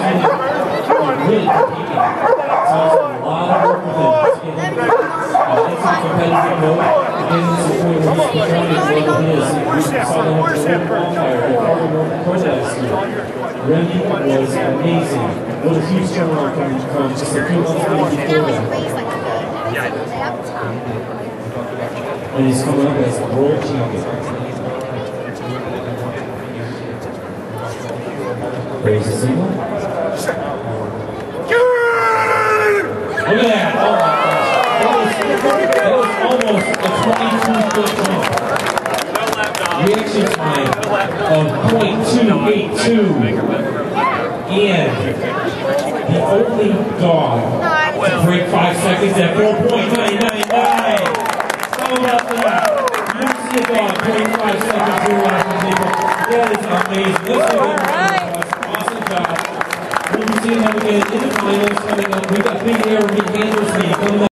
really competing. So it's a lot of work with him. It's a competitive mode. Again, this is where he's becoming what it is. We saw him with the bonfire. The hard work for last year. Remy was amazing. What a huge turnaround from just a few months before that. And he's coming up as world champion. Raise the single. Look at that. Oh my gosh. That was almost a 22-foot jump. Reaction time of .282. And the only dog to break 5 seconds at 4.999. How about that? You see a dog break 5 seconds through last people. That is amazing. Let's give him awesome job. We'll be seeing him again in the finals coming up. We've got Big Air Reed Handlers meeting coming up.